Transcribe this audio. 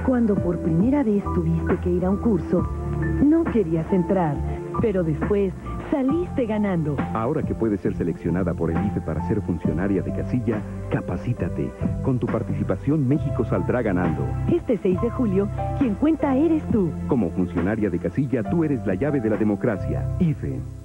Cuando por primera vez tuviste que ir a un curso, no querías entrar, pero después saliste ganando. Ahora que puedes ser seleccionada por el IFE para ser funcionaria de casilla, capacítate. Con tu participación, México saldrá ganando. Este 6 de julio, quien cuenta eres tú. Como funcionaria de casilla, tú eres la llave de la democracia. IFE.